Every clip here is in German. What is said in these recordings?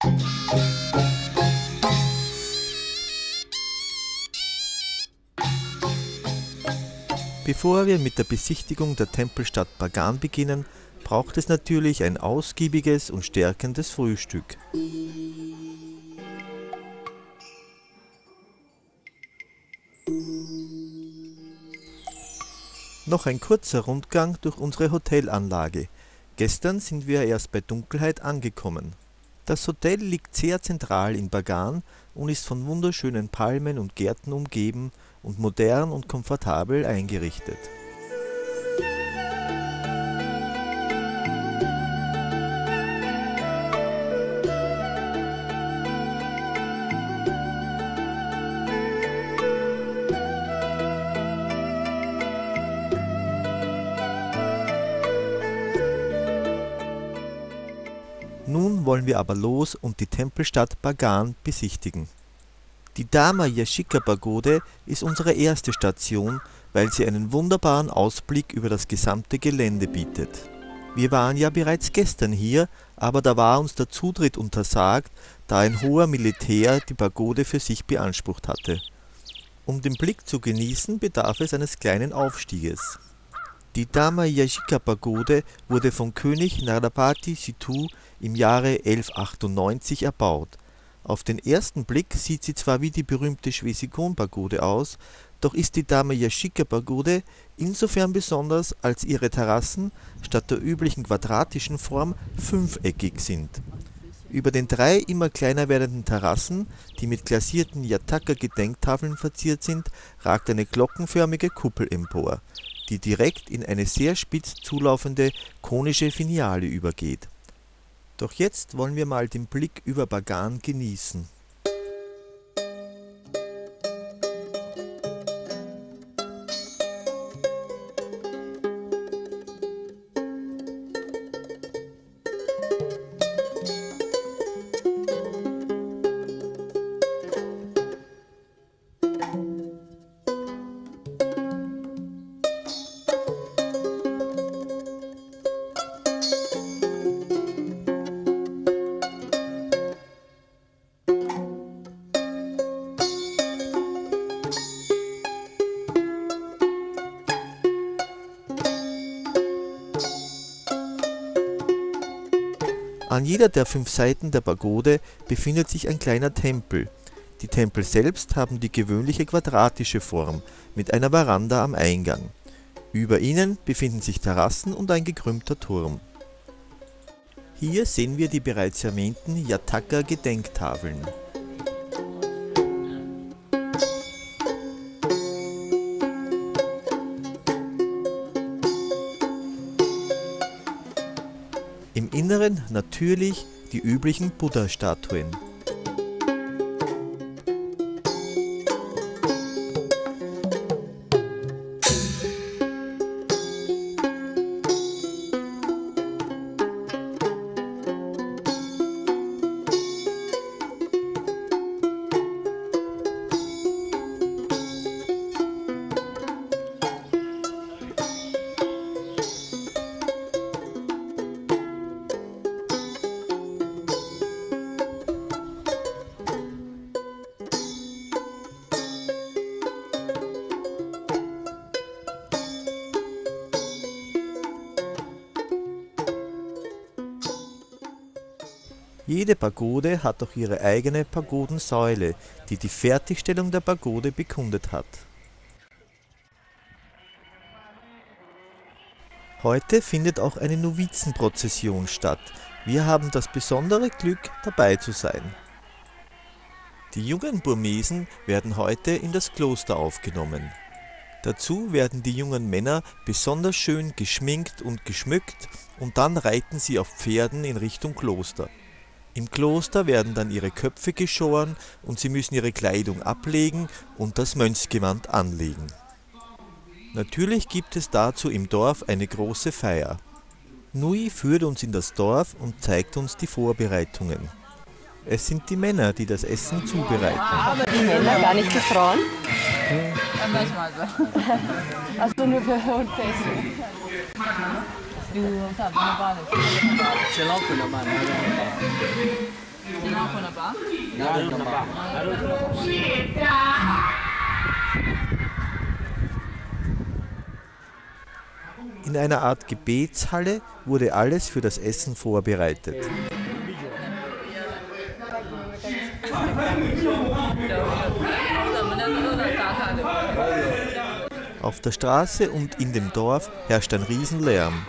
Bevor wir mit der Besichtigung der Tempelstadt Bagan beginnen, braucht es natürlich ein ausgiebiges und stärkendes Frühstück. Noch ein kurzer Rundgang durch unsere Hotelanlage. Gestern sind wir erst bei Dunkelheit angekommen. Das Hotel liegt sehr zentral in Bagan und ist von wunderschönen Palmen und Gärten umgeben und modern und komfortabel eingerichtet. Nun wollen wir aber los und die Tempelstadt Bagan besichtigen. Die Dharma Yashika Pagode ist unsere erste Station, weil sie einen wunderbaren Ausblick über das gesamte Gelände bietet. Wir waren ja bereits gestern hier, aber da war uns der Zutritt untersagt, da ein hoher Militär die Pagode für sich beansprucht hatte. Um den Blick zu genießen, bedarf es eines kleinen Aufstieges. Die Dharma Yashika Pagode wurde von König Nardapati Sittu im Jahre 1198 erbaut. Auf den ersten Blick sieht sie zwar wie die berühmte Shwesikon-Pagode aus, doch ist die Dharma Yashika Pagode insofern besonders, als ihre Terrassen statt der üblichen quadratischen Form fünfeckig sind. Über den 3 immer kleiner werdenden Terrassen, die mit glasierten Jataka-Gedenktafeln verziert sind, ragt eine glockenförmige Kuppel empor, die direkt in eine sehr spitz zulaufende konische Finiale übergeht. Doch jetzt wollen wir mal den Blick über Bagan genießen. An jeder der 5 Seiten der Pagode befindet sich ein kleiner Tempel. Die Tempel selbst haben die gewöhnliche quadratische Form mit einer Veranda am Eingang. Über ihnen befinden sich Terrassen und ein gekrümmter Turm. Hier sehen wir die bereits erwähnten Jataka-Gedenktafeln. Im Inneren natürlich die üblichen Buddha-Statuen. Jede Pagode hat auch ihre eigene Pagodensäule, die die Fertigstellung der Pagode bekundet hat. Heute findet auch eine Novizenprozession statt. Wir haben das besondere Glück, dabei zu sein. Die jungen Burmesen werden heute in das Kloster aufgenommen. Dazu werden die jungen Männer besonders schön geschminkt und geschmückt und dann reiten sie auf Pferden in Richtung Kloster. Im Kloster werden dann ihre Köpfe geschoren und sie müssen ihre Kleidung ablegen und das Mönchsgewand anlegen. Natürlich gibt es dazu im Dorf eine große Feier. Nui führt uns in das Dorf und zeigt uns die Vorbereitungen. Es sind die Männer, die das Essen zubereiten. Aber die Männer, gar nicht die Frauen? Also nur für Essen. In einer Art Gebetshalle wurde alles für das Essen vorbereitet. Auf der Straße und in dem Dorf herrscht ein Riesenlärm.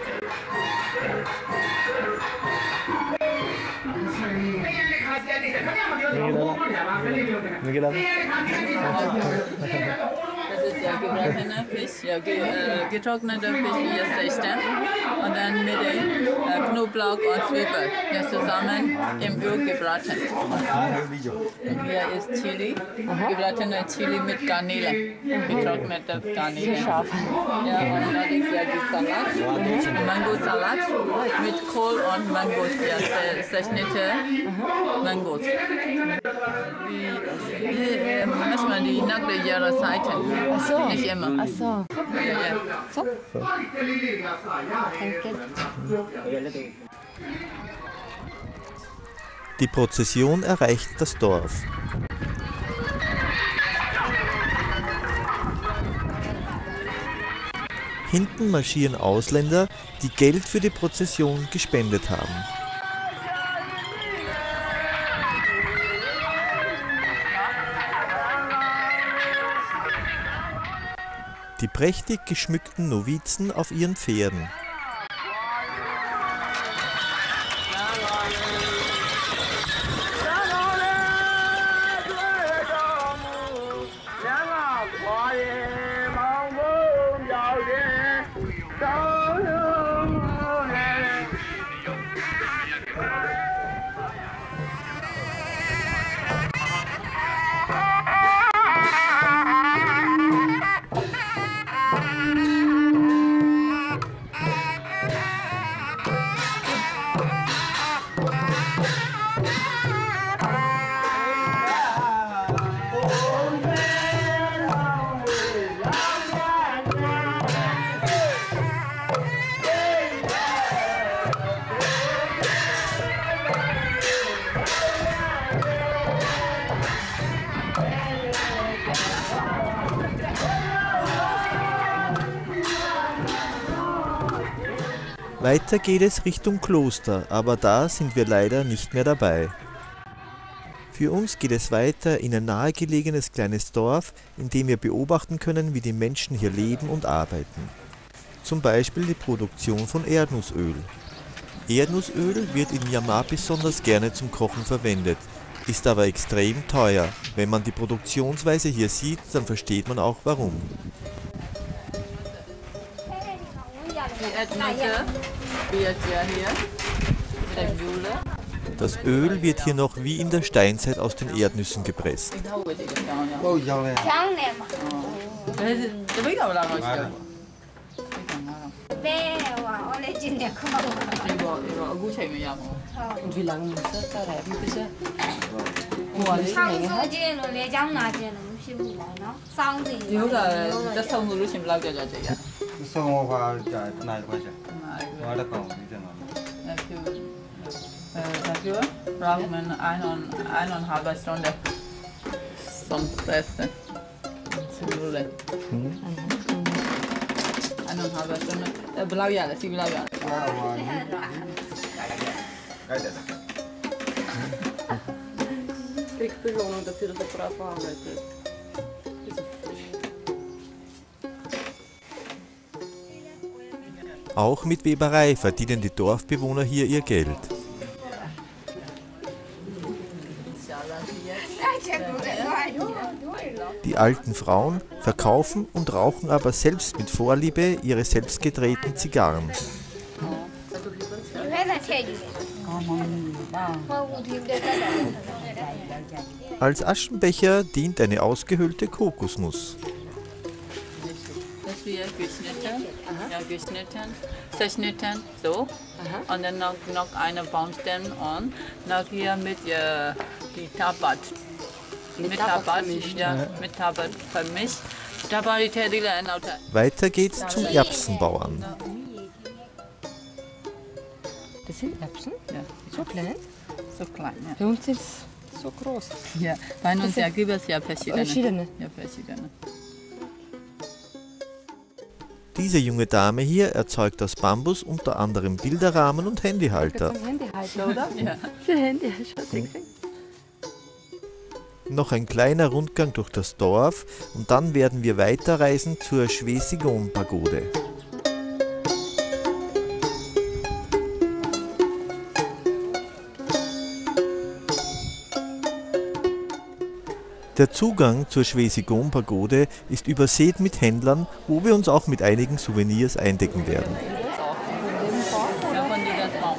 Das ist ja gebratene Fisch, ja, getrocknete Fisch hier Seichten und dann mit dem Knoblauch und Zwiebel hier zusammen im Öl gebraten. Und hier ist Chili, gebratene Chili mit Garnele, getrocknete Garnele. Scharf. Ja, und dann ist ja die Salat, Mangosalat mit Kohl und Mangos, ja, zerschnittene Mangos. Manchmal die nackte Jahreszeiten. Ach so. Nicht immer. Ach so. Ja. So. Danke. Die Prozession erreicht das Dorf. Hinten marschieren Ausländer, die Geld für die Prozession gespendet haben. Die prächtig geschmückten Novizen auf ihren Pferden. Weiter geht es Richtung Kloster, aber da sind wir leider nicht mehr dabei. Für uns geht es weiter in ein nahegelegenes kleines Dorf, in dem wir beobachten können, wie die Menschen hier leben und arbeiten. Zum Beispiel die Produktion von Erdnussöl. Erdnussöl wird in Myanmar besonders gerne zum Kochen verwendet, ist aber extrem teuer. Wenn man die Produktionsweise hier sieht, dann versteht man auch warum. Die Erdnüsse wird ja hier mit der Mühle. Das Öl wird hier noch wie in der Steinzeit aus den Erdnüssen gepresst. Und wie lange muss das da reiben, bis er... Das haben wir nicht im Lager da. Dafür braucht man eineinhalb Stunden zum Pressen. Zum Rühren. Eineinhalb Stunden. Blau ja, das ist blau ja. Kriegt Belohnung dafür, dass er brav arbeitet. Auch mit Weberei verdienen die Dorfbewohner hier ihr Geld. Die alten Frauen verkaufen und rauchen aber selbst mit Vorliebe ihre selbst gedrehten Zigarren. Als Aschenbecher dient eine ausgehöhlte Kokosnuss. Das wird geschnitten, ja, zerschnitten, so. Und dann noch eine Baumstämme und noch hier mit die Tabat. Mit Tabat, ja, mit Tabat vermischt. Weiter geht's zum Erbsenbauern. Das sind Erbsen? Ja. So klein? So klein, ja. Bei uns sind es so groß. Ja, bei uns ja gibt es ja verschiedene. Ja, verschiedene. Diese junge Dame hier erzeugt aus Bambus unter anderem Bilderrahmen und Handyhalter. Handyhalter, oder? Ja. Für Handy, schaut ihr gesehen? Noch ein kleiner Rundgang durch das Dorf und dann werden wir weiterreisen zur Schwesigon-Pagode. Der Zugang zur Schwesigon-Pagode ist übersät mit Händlern, wo wir uns auch mit einigen Souvenirs eindecken werden. Ja, von dieser Frau.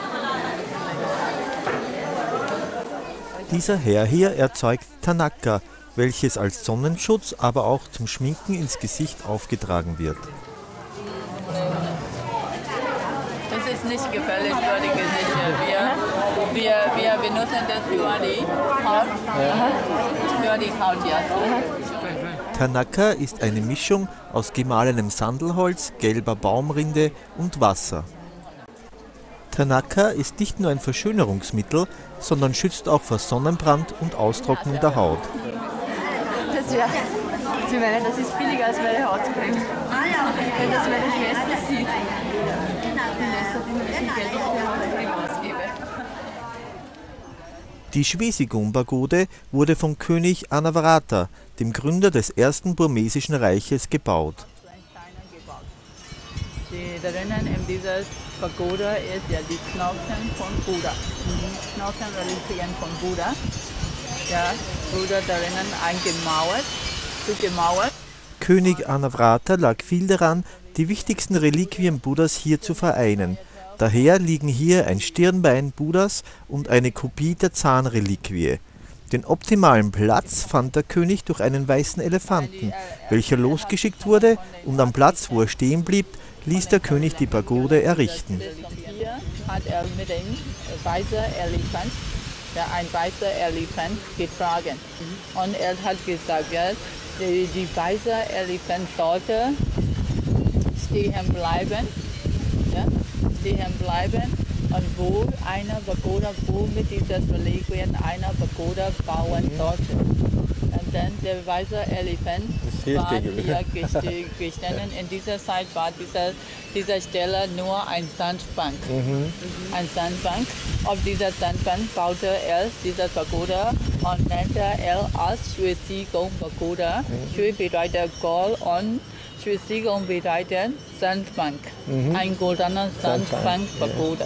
Dieser Herr hier erzeugt Tanaka, welches als Sonnenschutz, aber auch zum Schminken ins Gesicht aufgetragen wird. Das ist nicht gefährlich für die Gesichter. Wir benutzen das für die Haut. Für die Haut, ja. Tanaka ist eine Mischung aus gemahlenem Sandelholz, gelber Baumrinde und Wasser. Tanaka ist nicht nur ein Verschönerungsmittel, sondern schützt auch vor Sonnenbrand und Austrocknung der Haut. Sie meinen, das ist billiger als meine Hautcreme. Wenn das meine Schwester sieht, die lässt das immer viel Geld auf die Hautcreme ausgeben. Die Schwesigon-Pagode wurde von König Anavarata, dem Gründer des ersten burmesischen Reiches, gebaut. Die drinnen in dieser Pagode ist ja die Knochen von Buddha. Die Knochenreliquien von Buddha. Ja, Buddha drinnen eingemauert, zugemauert. König Anavarata lag viel daran, die wichtigsten Reliquien Buddhas hier zu vereinen. Daher liegen hier ein Stirnbein Buddhas und eine Kopie der Zahnreliquie. Den optimalen Platz fand der König durch einen weißen Elefanten, welcher losgeschickt wurde, und am Platz, wo er stehen blieb, ließ der König die Pagode errichten. Hier hat er mit dem weißen Elefant, ein weißer Elefant getragen. Und er hat gesagt, ja, die weiße Elefant sollte stehen bleiben. Ja, stehen bleiben. Und wo eine Pagoda, wo mit dieser Reliquien eine Pagoda bauen sollte. Und dann der weiße Elefant war hier gestanden. In dieser Zeit war dieser Stelle nur ein Sandbank. Ein Sandbank. Auf dieser Sandbank baute er diese Pagoda und nannte er als Schwesigon Pagoda. Schwe bedeutet Gold und Schwesigon bedeutet Sandbank. Ein goldener Sandbank Pagoda.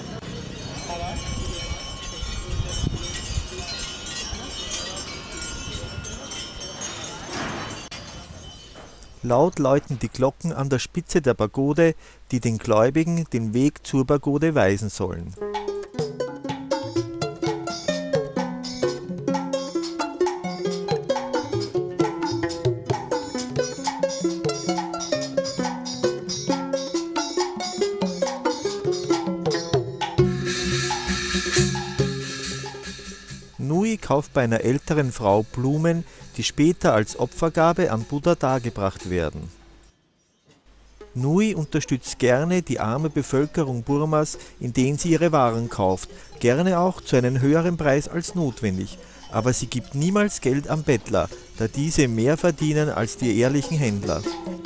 Laut läuten die Glocken an der Spitze der Pagode, die den Gläubigen den Weg zur Pagode weisen sollen. Nui kauft bei einer älteren Frau Blumen, die später als Opfergabe an Buddha dargebracht werden. Nui unterstützt gerne die arme Bevölkerung Burmas, indem sie ihre Waren kauft, gerne auch zu einem höheren Preis als notwendig, aber sie gibt niemals Geld an Bettler, da diese mehr verdienen als die ehrlichen Händler.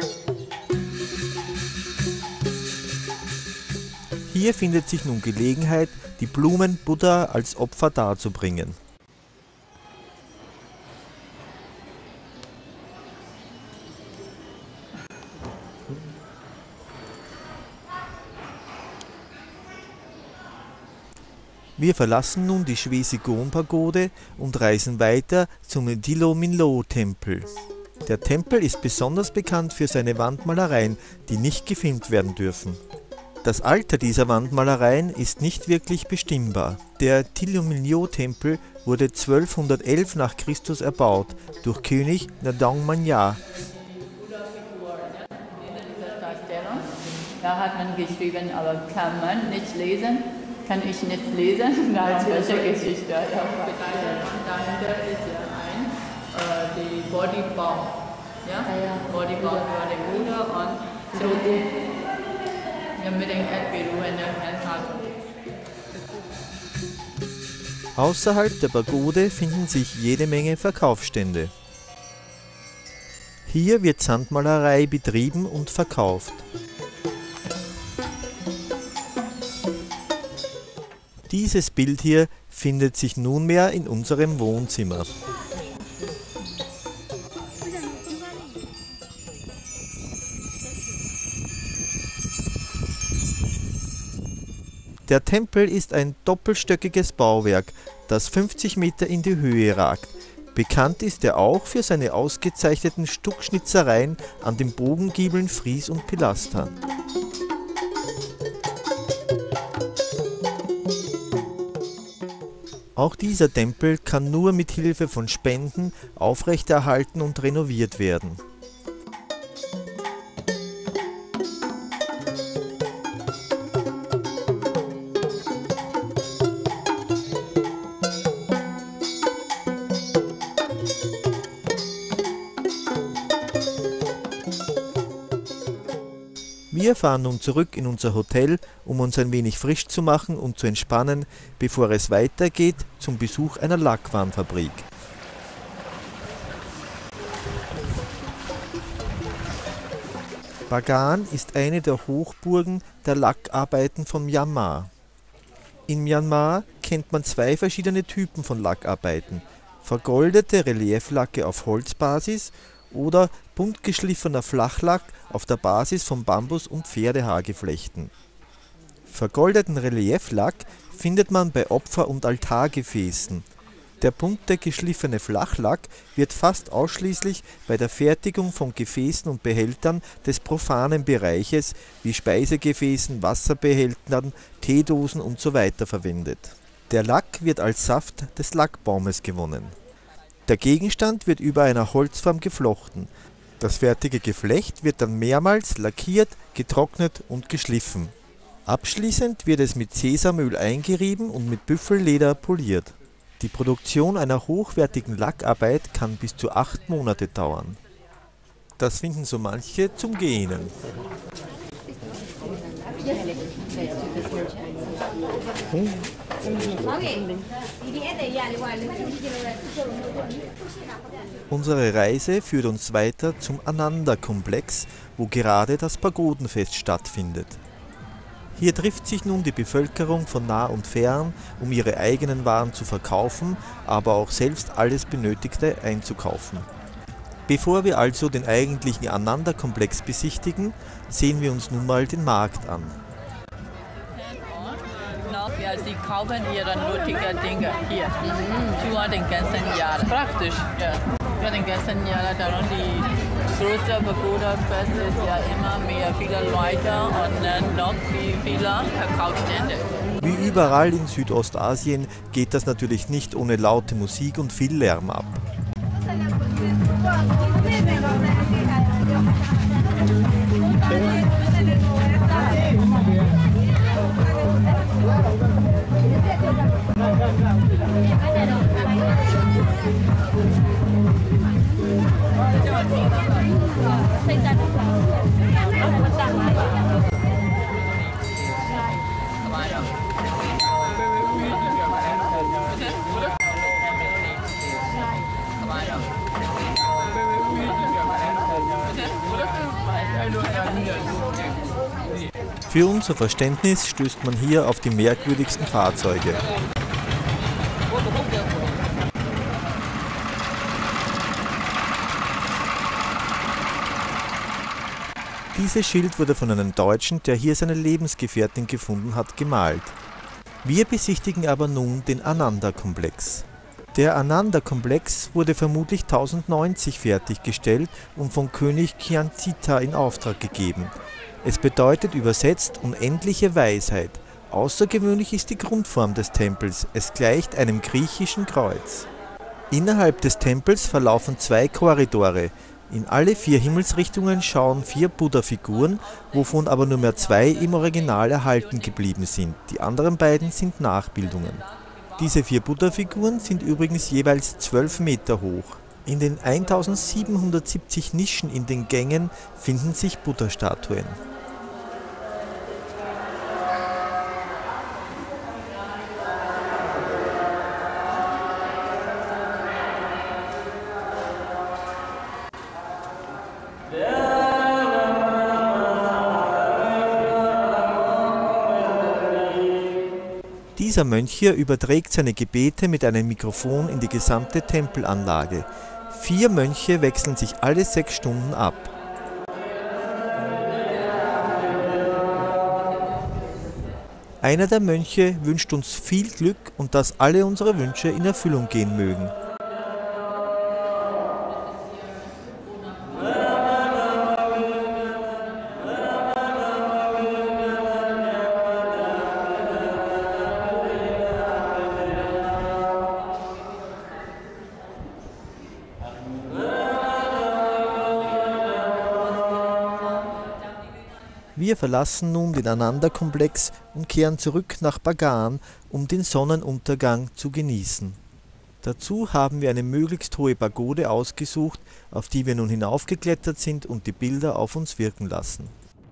Hier findet sich nun Gelegenheit, die Blumen Buddha als Opfer darzubringen. Wir verlassen nun die Schwesigon-Pagode und reisen weiter zum Dilominlo-Tempel. Der Tempel ist besonders bekannt für seine Wandmalereien, die nicht gefilmt werden dürfen. Das Alter dieser Wandmalereien ist nicht wirklich bestimmbar. Der Dilominlo-Tempel wurde 1211 nach Christus erbaut durch König Nadong Manya. Da hat man geschrieben, aber kann man nicht lesen. Kann ich nicht lesen, ganz welche Geschichte. Dahinter ist ja die Bodybau. Ja? Bodybau für den Buddha und so mit den Erdbeeren in der Hand hat. Außerhalb der Pagode finden sich jede Menge Verkaufsstände. Hier wird Sandmalerei betrieben und verkauft. Dieses Bild hier findet sich nunmehr in unserem Wohnzimmer. Der Tempel ist ein doppelstöckiges Bauwerk, das 50 Meter in die Höhe ragt. Bekannt ist er auch für seine ausgezeichneten Stuckschnitzereien an den Bogengiebeln, Fries und Pilastern. Auch dieser Tempel kann nur mit Hilfe von Spenden aufrechterhalten und renoviert werden. Wir fahren nun zurück in unser Hotel, um uns ein wenig frisch zu machen und zu entspannen, bevor es weitergeht zum Besuch einer Lackwarenfabrik. Bagan ist eine der Hochburgen der Lackarbeiten von Myanmar. In Myanmar kennt man zwei verschiedene Typen von Lackarbeiten: vergoldete Relieflacke auf Holzbasis oder bunt geschliffener Flachlack auf der Basis von Bambus- und Pferdehaargeflechten. Vergoldeten Relieflack findet man bei Opfer- und Altargefäßen. Der bunte geschliffene Flachlack wird fast ausschließlich bei der Fertigung von Gefäßen und Behältern des profanen Bereiches wie Speisegefäßen, Wasserbehältern, Teedosen usw. verwendet. Der Lack wird als Saft des Lackbaumes gewonnen. Der Gegenstand wird über einer Holzform geflochten. Das fertige Geflecht wird dann mehrmals lackiert, getrocknet und geschliffen. Abschließend wird es mit Sesamöl eingerieben und mit Büffelleder poliert. Die Produktion einer hochwertigen Lackarbeit kann bis zu 8 Monate dauern. Das finden so manche zum Gähnen. Unsere Reise führt uns weiter zum Ananda-Komplex, wo gerade das Pagodenfest stattfindet. Hier trifft sich nun die Bevölkerung von nah und fern, um ihre eigenen Waren zu verkaufen, aber auch selbst alles Benötigte einzukaufen. Bevor wir also den eigentlichen Ananda-Komplex besichtigen, sehen wir uns nun mal den Markt an. Ja, sie kaufen ihre nötigen Dinge hier. Für den ganzen Jahr. Praktisch, ja. Für den ganzen Jahr. Darum die größte Pagoda-Fest ist ja immer mehr, viele Leute und dann noch viele Verkaufsstände. Wie überall in Südostasien geht das natürlich nicht ohne laute Musik und viel Lärm ab. Für unser Verständnis stößt man hier auf die merkwürdigsten Fahrzeuge. Dieses Schild wurde von einem Deutschen, der hier seine Lebensgefährtin gefunden hat, gemalt. Wir besichtigen aber nun den Ananda-Komplex. Der Ananda-Komplex wurde vermutlich 1090 fertiggestellt und von König Kyanthita in Auftrag gegeben. Es bedeutet übersetzt unendliche Weisheit. Außergewöhnlich ist die Grundform des Tempels, es gleicht einem griechischen Kreuz. Innerhalb des Tempels verlaufen 2 Korridore. In alle 4 Himmelsrichtungen schauen 4 Buddha-Figuren, wovon aber nur mehr 2 im Original erhalten geblieben sind. Die anderen beiden sind Nachbildungen. Diese 4 Buddha-Figuren sind übrigens jeweils 12 Meter hoch. In den 1770 Nischen in den Gängen finden sich Buddha-Statuen. Dieser Mönch hier überträgt seine Gebete mit einem Mikrofon in die gesamte Tempelanlage. 4 Mönche wechseln sich alle 6 Stunden ab. Einer der Mönche wünscht uns viel Glück und dass alle unsere Wünsche in Erfüllung gehen mögen. Wir verlassen nun den Ananda-Komplex und kehren zurück nach Bagan, um den Sonnenuntergang zu genießen. Dazu haben wir eine möglichst hohe Pagode ausgesucht, auf die wir nun hinaufgeklettert sind und die Bilder auf uns wirken lassen.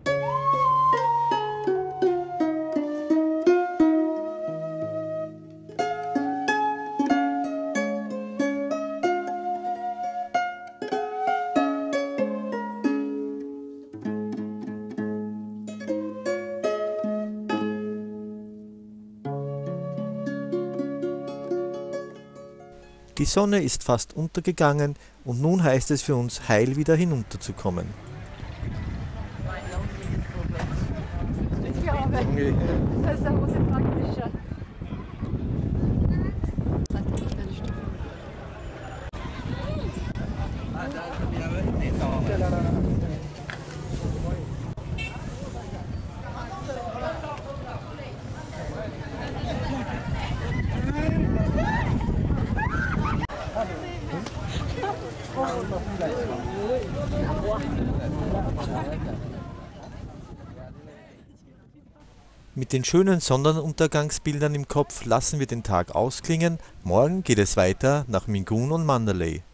Die Sonne ist fast untergegangen und nun heißt es für uns, heil wieder hinunterzukommen. Ja, aber das ist auch sehr praktischer. Mit den schönen Sonnenuntergangsbildern im Kopf lassen wir den Tag ausklingen. Morgen geht es weiter nach Mingun und Mandalay.